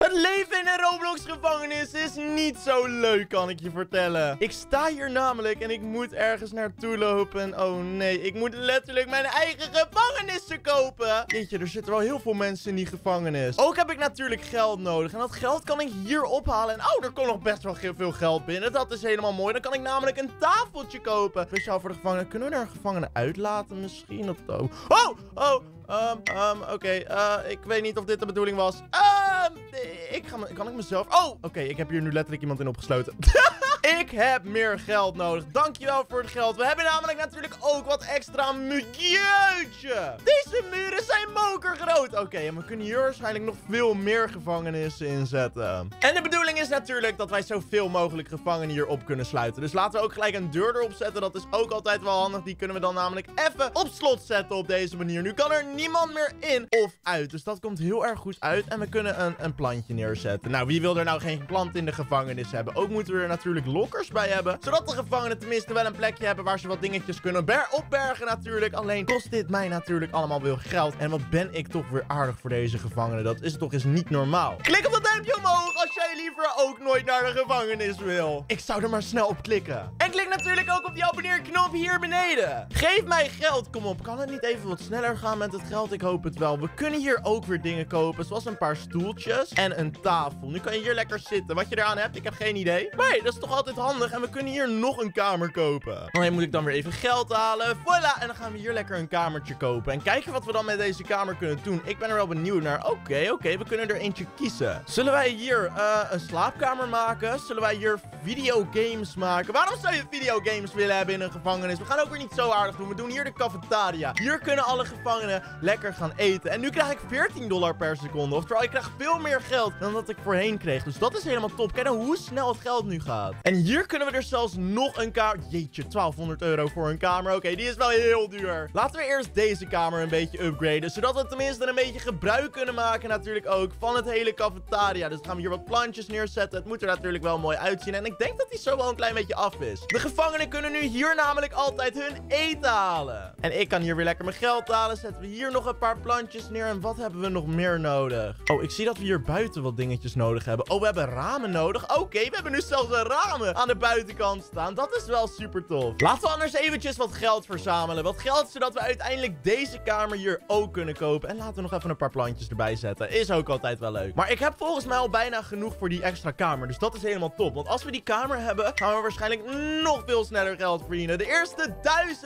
Het leven in een Roblox-gevangenis is niet zo leuk, kan ik je vertellen. Ik sta hier namelijk en ik moet ergens naartoe lopen. Oh nee, ik moet letterlijk mijn eigen gevangenissen kopen. Jeetje, er zitten wel heel veel mensen in die gevangenis. Ook heb ik natuurlijk geld nodig. En dat geld kan ik hier ophalen. En oh, er komt nog best wel veel geld binnen. Dat is helemaal mooi. Dan kan ik namelijk een tafeltje kopen. Speciaal voor de gevangenen. Kunnen we daar een gevangene uitlaten misschien? Oké. Ik weet niet of dit de bedoeling was. Kan ik mezelf... Oh, oké. Ik heb hier nu letterlijk iemand in opgesloten. Ik heb meer geld nodig. Dankjewel voor het geld. We hebben namelijk natuurlijk ook wat extra jeetje. Deze muren zijn mokergroot. Oké, en we kunnen hier waarschijnlijk nog veel meer gevangenissen inzetten. En de bedoeling is natuurlijk dat wij zoveel mogelijk gevangenen hier op kunnen sluiten. Dus laten we ook gelijk een deur erop zetten. Dat is ook altijd wel handig. Die kunnen we dan namelijk even op slot zetten op deze manier. Nu kan er niemand meer in of uit. Dus dat komt heel erg goed uit. En we kunnen een plantje neerzetten. Nou, wie wil er nou geen plant in de gevangenis hebben? Ook moeten we er natuurlijk lokkers bij hebben. Zodat de gevangenen tenminste wel een plekje hebben waar ze wat dingetjes kunnen opbergen natuurlijk. Alleen kost dit mij natuurlijk allemaal veel geld. En wat ben ik toch weer aardig voor deze gevangenen. Dat is toch eens niet normaal. Klik op dat duimpje omhoog als jij liever ook nooit naar de gevangenis wil. Ik zou er maar snel op klikken. En klik natuurlijk ook op die abonneerknop hier beneden. Geef mij geld. Kom op. Kan het niet even wat sneller gaan met het geld? Ik hoop het wel. We kunnen hier ook weer dingen kopen. Zoals een paar stoeltjes en een tafel. Nu kan je hier lekker zitten. Wat je eraan hebt, ik heb geen idee. Maar hey, dat is toch altijd handig. En we kunnen hier nog een kamer kopen. Alleen moet ik dan weer even geld halen. Voilà. En dan gaan we hier lekker een kamertje kopen. En kijken wat we dan met deze kamer kunnen doen. Ik ben er wel benieuwd naar. Oké. We kunnen er eentje kiezen. Zullen wij hier een slaapkamer maken? Zullen wij hier videogames maken? Waarom zou je videogames willen hebben in een gevangenis? We gaan ook weer niet zo aardig doen. We doen hier de cafetaria. Hier kunnen alle gevangenen lekker gaan eten. En nu krijg ik $14 per seconde. Oftewel, ik krijg veel meer geld dan dat ik voorheen kreeg. Dus dat is helemaal top. Kijk nou hoe snel het geld nu gaat. En hier kunnen we er zelfs nog een kamer... Jeetje, €1200 voor een kamer. Oké, die is wel heel duur. Laten we eerst deze kamer een beetje upgraden. Zodat we tenminste een beetje gebruik kunnen maken natuurlijk ook van het hele cafetaria. Dus dan gaan we hier wat plantjes neerzetten. Het moet er natuurlijk wel mooi uitzien. En ik denk dat die zo wel een klein beetje af is. De gevangenen kunnen nu hier namelijk altijd hun eten halen. En ik kan hier weer lekker mijn geld halen. Zetten we hier nog een paar plantjes neer. En wat hebben we nog meer nodig? Oh, ik zie dat we hier buiten wat dingetjes nodig hebben. Oh, we hebben ramen nodig. Oké, we hebben nu zelfs een ramen aan de buitenkant staan. Dat is wel super tof. Laten we anders eventjes wat geld verzamelen. Wat geld, zodat we uiteindelijk deze kamer hier ook kunnen kopen. En laten we nog even een paar plantjes erbij zetten. Is ook altijd wel leuk. Maar ik heb volgens mij al bijna genoeg voor die extra kamer. Dus dat is helemaal top. Want als we die kamer hebben, gaan we waarschijnlijk nog veel sneller geld verdienen. De eerste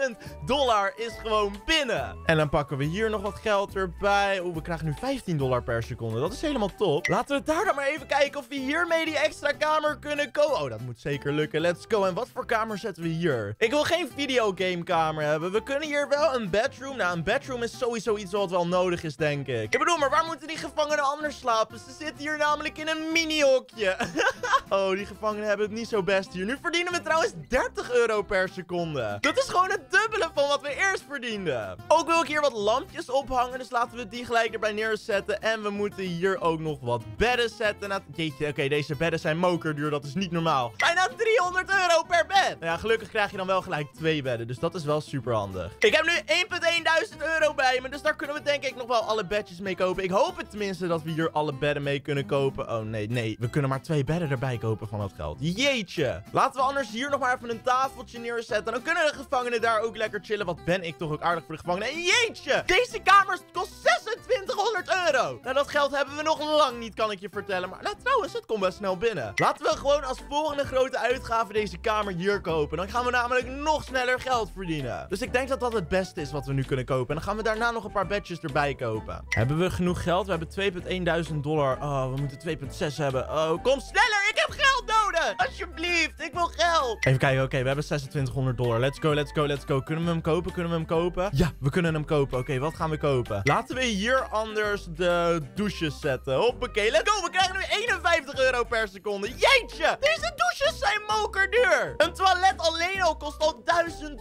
$1000 is gewoon binnen. En dan pakken we hier nog wat geld erbij. Oeh, we krijgen nu $15 per seconde. Dat is helemaal top. Laten we daar dan maar even kijken of we hiermee die extra kamer kunnen kopen. Oh, dat moet zeker lukken. Let's go. En wat voor kamer zetten we hier? Ik wil geen videogamekamer hebben. We kunnen hier wel een bedroom. Nou, een bedroom is sowieso iets wat wel nodig is, denk ik. Ik bedoel, maar waar moeten die gevangenen anders slapen? Ze zitten hier namelijk in een mini-hokje. Oh, die gevangenen hebben het niet zo best hier. Nu verdienen we trouwens €30 per seconde. Dat is gewoon het dubbele van wat we eerst verdienden. Ook wil ik hier wat lampjes ophangen. Dus laten we die gelijk erbij neerzetten. En we moeten hier ook nog wat bedden zetten. Jeetje, oké, deze bedden zijn mokerduur. Dat is niet normaal. Bijna €300 per bed. Nou ja, gelukkig krijg je dan wel gelijk 2 bedden. Dus dat is wel super handig. Ik heb nu €1.1000 bij me. Dus daar kunnen we denk ik nog wel alle bedjes mee kopen. Ik hoop het tenminste dat we hier alle bedden mee kunnen kopen. Oh nee. We kunnen maar 2 bedden erbij kopen van dat geld. Jeetje. Laten we anders hier nog maar even een tafeltje neerzetten. Dan kunnen de gevangenen daar ook lekker chillen. Wat ben ik toch ook aardig voor de gevangenen. En jeetje. Deze kamer kost €2600. Nou, dat geld hebben we nog lang niet, kan ik je vertellen. Maar nou, trouwens, het komt best snel binnen. Laten we gewoon als volgende grote uitgave deze kamer hier kopen. Dan gaan we namelijk nog sneller geld verdienen. Dus ik denk dat dat het beste is wat we nu kunnen kopen. En dan gaan we daarna nog een paar bedjes erbij kopen. Hebben we genoeg geld? We hebben $2.1000. Oh, we moeten 2.6 hebben. Oh, kom sneller. Ik heb geld nodig. Alsjeblieft. Ik wil geld. Even kijken. Oké, we hebben $2600. Let's go. Kunnen we hem kopen? Ja, we kunnen hem kopen. Oké, wat gaan we kopen? Laten we hier anders de douches zetten. Hoppakee. Let's go. We krijgen nu €51 per seconde. Jeetje. Deze douche douches zijn mokerduur. Een toilet alleen al kost al $1000.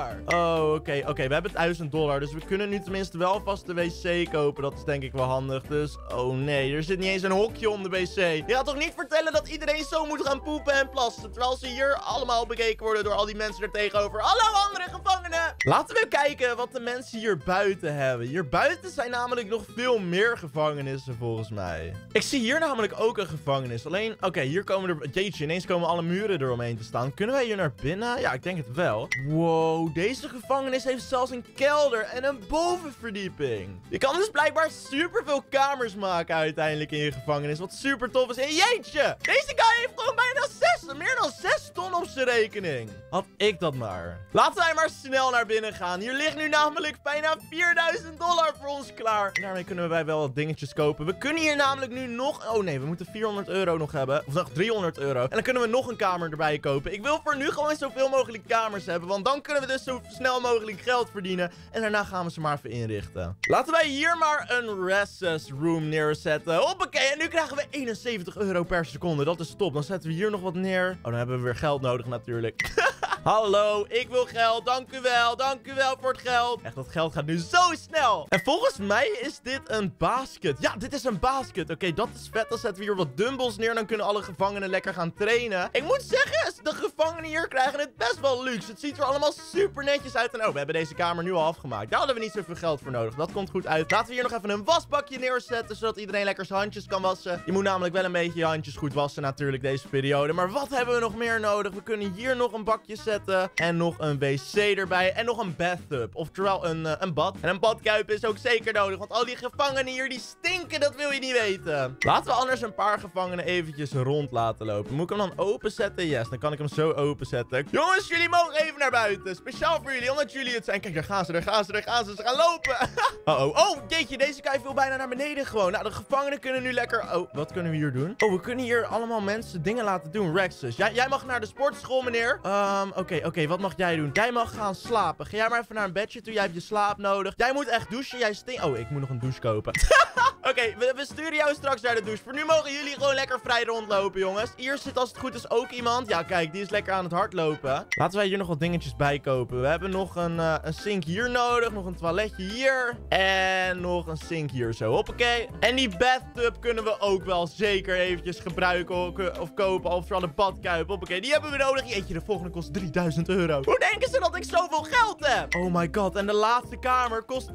Oh, oké. We hebben $1000. Dus we kunnen nu tenminste wel vast de wc kopen. Dat is denk ik wel handig. Dus, oh nee. Er zit niet eens een hokje om de wc. Je gaat toch niet vertellen dat iedereen zo moet gaan poepen en plassen. Terwijl ze hier allemaal bekeken worden door al die mensen er tegenover. Hallo andere gevangenen. Laten we kijken wat de mensen hier buiten hebben. Hier buiten zijn namelijk nog veel meer gevangenissen volgens mij. Ik zie hier namelijk ook een gevangenis. Alleen, oké, hier komen er... Jeetje, ineens komen alle muren eromheen te staan. Kunnen wij hier naar binnen? Ja, ik denk het wel. Wow, deze gevangenis heeft zelfs een kelder en een bovenverdieping. Je kan dus blijkbaar superveel kamers maken uiteindelijk in je gevangenis. Wat super tof is. En jeetje, deze guy heeft gewoon bijna meer dan 6 ton op zijn rekening. Had ik dat maar. Laten wij maar snel naar binnen gaan. Hier ligt nu namelijk bijna $4000 voor ons klaar. En daarmee kunnen wij wel wat dingetjes kopen. We kunnen hier namelijk nu nog... Oh nee, we moeten €400 nog hebben. Of nog €300. En dan kunnen we nog een kamer erbij kopen. Ik wil voor nu gewoon zoveel mogelijk kamers hebben. Want dan kunnen we dus zo snel mogelijk geld verdienen. En daarna gaan we ze maar even inrichten. Laten wij hier maar een recess room neerzetten. Hoppakee. En nu krijgen we €71 per seconde. Dat is top. Dan zetten we hier nog wat neer. Oh, dan hebben we weer geld nodig natuurlijk. Hallo, ik wil geld. Dank u wel voor het geld. Echt, dat geld gaat nu zo snel. En volgens mij is dit een basket. Ja, dit is een basket. Oké, dat is vet. Dan zetten we hier wat dumbbells neer. Dan kunnen alle gevangenen lekker gaan trainen. Ik moet zeggen, de gevangenen hier krijgen het best wel luxe. Het ziet er allemaal super netjes uit. En oh, we hebben deze kamer nu al afgemaakt. Daar hadden we niet zoveel geld voor nodig. Dat komt goed uit. Laten we hier nog even een wasbakje neerzetten, zodat iedereen lekker zijn handjes kan wassen. Je moet namelijk wel een beetje je handjes goed wassen natuurlijk deze periode. Maar wat hebben we nog meer nodig? We kunnen hier nog een bakje zetten. En nog een wc erbij. En nog een bathtub. Oftewel een bad. En een badkuip is ook zeker nodig. Want al die gevangenen hier, die stinken. Dat wil je niet weten. Laten we anders een paar gevangenen eventjes rond laten lopen. Moet ik hem dan openzetten? Yes, dan kan ik hem zo openzetten. Jongens, jullie mogen even naar buiten. Speciaal voor jullie, omdat jullie het zijn. Kijk, daar gaan ze. Ze gaan lopen. Oh, jeetje, deze guy viel bijna naar beneden gewoon. Nou, de gevangenen kunnen nu lekker... Oh, wat kunnen we hier doen? Oh, we kunnen hier allemaal mensen dingen laten doen. Rexus, jij mag naar de sportschool, meneer. Oké, wat mag jij doen? Jij mag gaan slapen. Ga jij maar even naar een bedje toe. Jij hebt je slaap nodig. Jij moet echt douchen. Jij stinkt... Oh, ik moet nog een douche kopen. Oké, we sturen jou straks naar de douche. Voor nu mogen jullie gewoon lekker vrij rondlopen, jongens. Hier zit als het goed is ook iemand. Ja, kijk, die is lekker aan het hardlopen. Laten wij hier nog wat dingetjes bij kopen. We hebben nog een sink hier nodig. Nog een toiletje hier. En nog een sink hier zo. Hoppakee. En die bathtub kunnen we ook wel zeker eventjes gebruiken of kopen. Of vooral de badkuip. Hoppakee, die hebben we nodig. Jeetje, de volgende kost €3000. Hoe denken ze dat ik zoveel geld heb? Oh my god, en de laatste kamer kost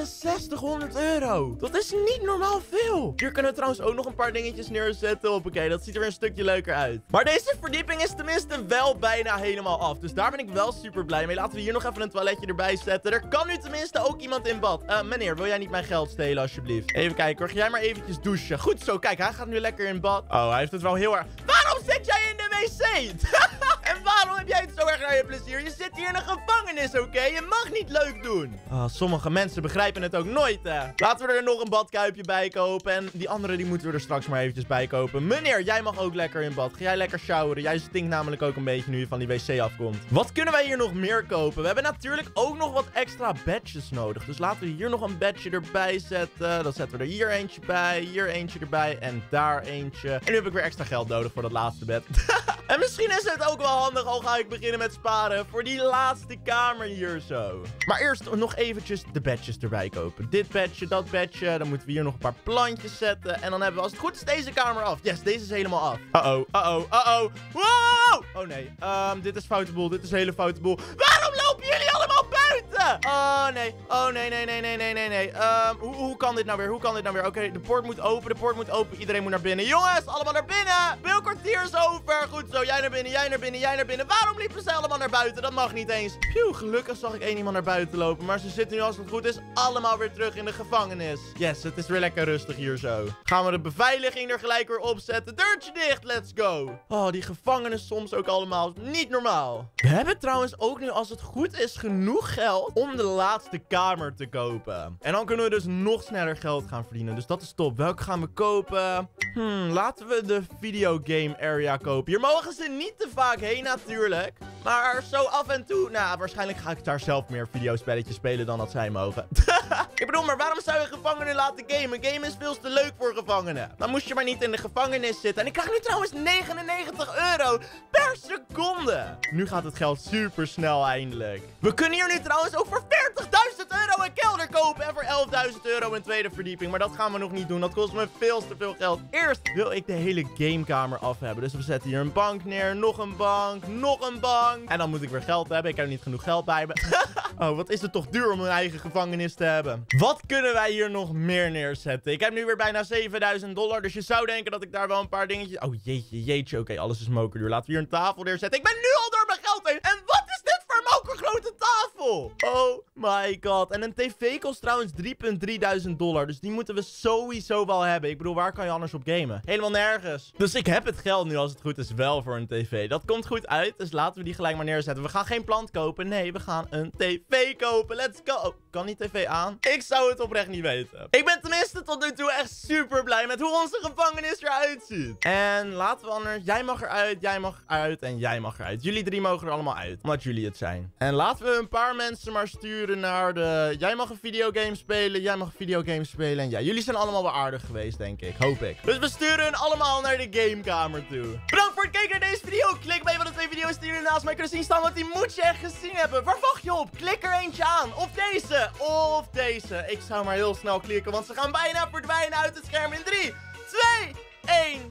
€6200. Dat is niet normaal veel. Hier kunnen we trouwens ook nog een paar dingetjes neerzetten. Hoppakee, dat ziet er weer een stukje leuker uit. Maar deze verdieping is tenminste wel bijna helemaal af. Dus daar ben ik wel super blij mee. Laten we hier nog even een toiletje erbij zetten. Er kan nu tenminste ook iemand in bad. Meneer, wil jij niet mijn geld stelen alsjeblieft? Even kijken hoor, ga jij maar eventjes douchen. Goed zo, kijk, hij gaat nu lekker in bad. Oh, hij heeft het wel heel erg... Waarom zit jij in de wc? En waarom heb jij het zo erg naar je plezier? Je zit hier in een gevangenis, oké? Je mag niet leuk doen. Sommige mensen begrijpen het ook nooit, hè. Laten we er nog een badkuipje bij kopen. En die andere, die moeten we er straks maar eventjes bij kopen. Meneer, jij mag ook lekker in bad. Ga jij lekker showeren? Jij stinkt namelijk ook een beetje nu je van die wc afkomt. Wat kunnen wij hier nog meer kopen? We hebben natuurlijk ook nog wat extra bedjes nodig. Dus laten we hier nog een bedje erbij zetten. Dan zetten we er hier eentje bij. Hier eentje erbij. En daar eentje. En nu heb ik weer extra geld nodig voor dat laatste bed. En misschien is het ook wel handig, al ga ik beginnen met sparen, voor die laatste kamer hier zo. Maar eerst nog eventjes de bedjes erbij kopen. Dit bedje, dat bedje. Dan moeten we hier nog een paar plantjes zetten. En dan hebben we, als het goed is, deze kamer af. Yes, deze is helemaal af. Wow! Oh nee, dit is foute boel. Dit is een hele foute boel. Waarom lopen jullie allemaal buiten? Oh nee. Hoe kan dit nou weer? Oké, de poort moet open. Iedereen moet naar binnen. Jongens, allemaal naar binnen. Speelkwartier is over. Goed zo, jij naar binnen. Waarom liepen ze allemaal naar buiten? Dat mag niet eens. Phew, gelukkig zag ik één iemand naar buiten lopen. Maar ze zitten nu, als het goed is, allemaal weer terug in de gevangenis. Yes, het is weer lekker rustig hier zo. Gaan we de beveiliging er gelijk weer opzetten. Deurtje dicht, let's go. Oh, die gevangenis soms ook allemaal niet normaal. We hebben trouwens ook nu, als het goed is, genoeg geld om de laatste kamer te kopen. En dan kunnen we dus nog sneller geld gaan verdienen. Dus dat is top. Welke gaan we kopen? Laten we de videogame area kopen. Hier mogen ze niet te vaak heen natuurlijk. Maar zo af en toe, nou, waarschijnlijk ga ik daar zelf meer videospelletjes spelen dan dat zij mogen. Ik bedoel, maar waarom zou je gevangenen laten gamen? Gamen is veel te leuk voor gevangenen. Dan moest je maar niet in de gevangenis zitten. En ik krijg nu trouwens 99 euro per seconde. Nu gaat het geld super snel eindelijk. We kunnen hier nu trouwens ook voor 40.000 euro een kelder kopen. En voor 11.000 euro een tweede verdieping. Maar dat gaan we nog niet doen. Dat kost me veel te veel geld. Eerst wil ik de hele gamekamer af hebben. Dus we zetten hier een bank neer. Nog een bank. Nog een bank. En dan moet ik weer geld hebben. Ik heb niet genoeg geld bij me. Oh, wat is het toch duur om een eigen gevangenis te hebben. Wat kunnen wij hier nog meer neerzetten? Ik heb nu weer bijna $7.000. Dus je zou denken dat ik daar wel een paar dingetjes... Oh, jeetje. Oké, alles is mokerduur. Laten we hier een tafel neerzetten. Ik ben nu al door mijn geld heen. En wat is dit voor een mokergrote tafel? Oh my god. En een tv kost trouwens $3.300. Dus die moeten we sowieso wel hebben. Ik bedoel, waar kan je anders op gamen? Helemaal nergens. Dus ik heb het geld nu, als het goed is, wel voor een tv. Dat komt goed uit. Dus laten we die gelijk maar neerzetten. We gaan geen plant kopen. Nee, we gaan een tv kopen. Let's go. Oh, kan die tv aan? Ik zou het oprecht niet weten. Ik ben tenminste tot nu toe echt super blij met hoe onze gevangenis eruit ziet. En laten we anders... Jij mag eruit, jij mag eruit en jij mag eruit. Jullie drie mogen er allemaal uit. Omdat jullie het zijn. En laten we een paar mensen maar sturen naar de... Jij mag een videogame spelen, jij mag een videogame spelen. En ja, jullie zijn allemaal wel aardig geweest, denk ik. Hoop ik. Dus we sturen hun allemaal naar de gamekamer toe. Bedankt voor het kijken naar deze video. Klik bij van de twee video's die jullie naast mij kunnen zien staan. Want die moet je echt gezien hebben. Waar wacht je op? Klik er eentje aan. Of deze. Of deze. Ik zou maar heel snel klikken, want ze gaan bijna verdwijnen uit het scherm in 3, 2, 1.